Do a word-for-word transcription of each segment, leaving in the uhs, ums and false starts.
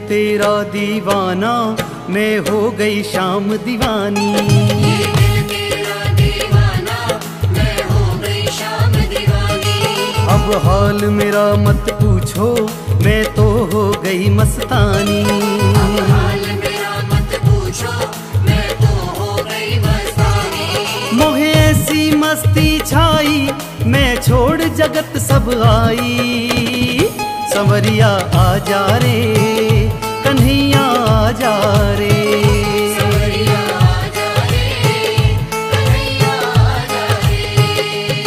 तेरा दीवाना, मैं हो गई शाम दीवानी। ये दिल तेरा दीवाना, मैं हो गई शाम दीवानी। अब हाल मेरा मत पूछो, मैं तो हो गई मस्तानी। अब हाल मेरा मत पूछो, मैं तो हो गई मस्तानी। मोहे ऐसी मस्ती छाई, मैं छोड़ जगत सब आई। संवरिया आ जा रे, कन्हैया आ जा रे। संवरिया आ जा रे, कन्हैया आ जा रे।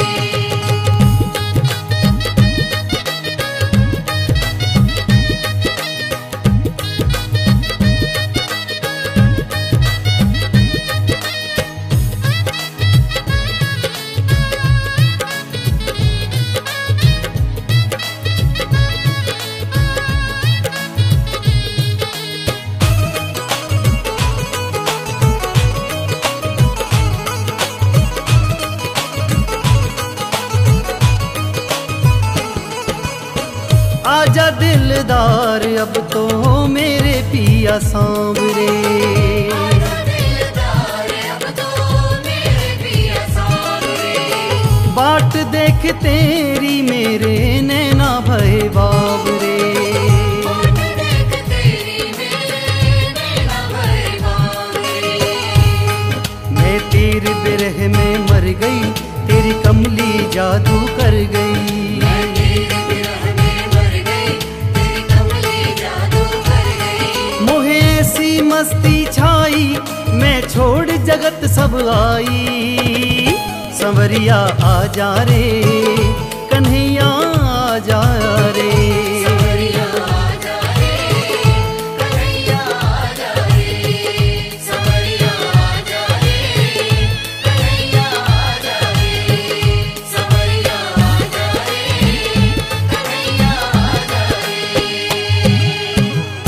आजा दिलदार अब तो मेरे पिया सांवरे। आजा दिलदार अब तो मेरे पिया सांवरे। बाट देख तेरी मेरे नैना भय बावरे। बाट देख तेरी मेरे नैना भय बावरे। मैं तेरे बिरह में मर गई, तेरी कमली जादू कर गई। मैं तेरे बिरह में मर गई, तेरी कमली जादू कर गई। मोहे ऐसी मस्ती छाई, मैं छोड़ जगत सब आई। संवरिया आ जा रे, कन्हैया आ जा रे। संवरिया आ जा रे, कन्हैया आ जा रे। संवरिया आ जा रे, कन्हैया आ जा रे। संवरिया आ जा रे, कन्हैया आ जा रे।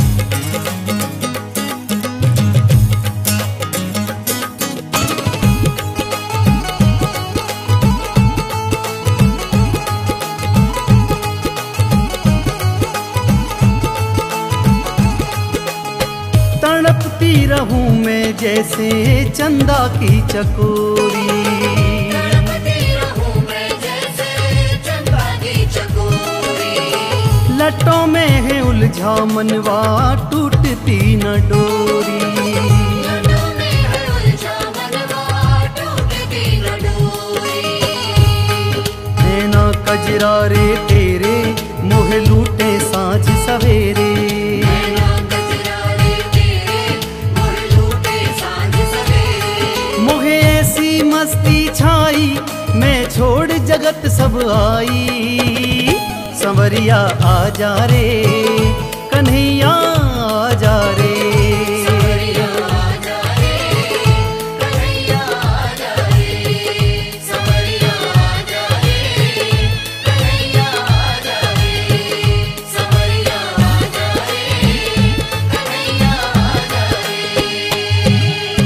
तड़पती रहूं मैं जैसे चंदा की चकोरी। तड़पती रहूं मैं जैसे चंदा की चकोरी। लटों में है उलझा मनवा, टूटती न डोरी। लटों में है उलझा मनवा, टूटती न डोरी। नैना कजरारे तेरे, मोह लूटे साँझ सवेरे। नैना कजरारे तेरे, मोह लूटे साँझ सवेरे। मोहे ऐसी मस्ती छाई, मैं छोड़ जगत सब आई। संवरिया आ जा रे, कन्हैया आ जा रे। संवरिया आ जा रे, कन्हैया आ जा रे। संवरिया आ जा रे, कन्हैया आ जा रे। संवरिया आ जा रे, कन्हैया आ जा रे।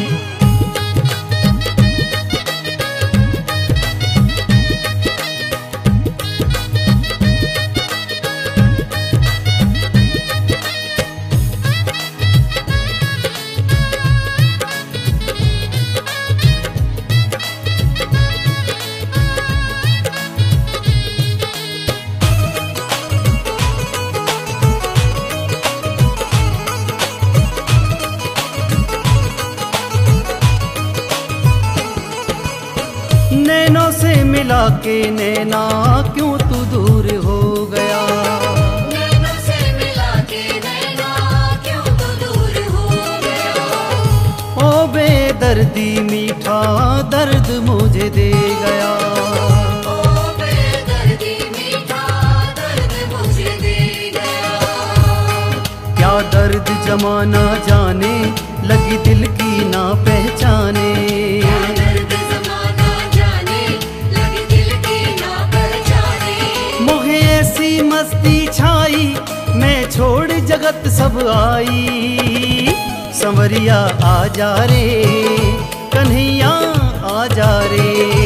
नैनों से मिला के नैना, क्यों तू दूर हो गया। नैनों से मिला के नैना, क्यों तू दूर हो गया। ओ बेदर्दी मीठा दर्द मुझे दे गया। ओ बेदर्दी मीठा दर्द मुझे दे गया। क्या दर्द जमाना जाने, लगी दिल की ना पहचाने। क्या दर्द ज़माना जाने, लगी दिल की ना पहचाने। मोहे ऐसी मस्ती छाई, मैं छोड़ जगत सब आई। संवरिया आ जा रे, कन्हैया आ जा रे।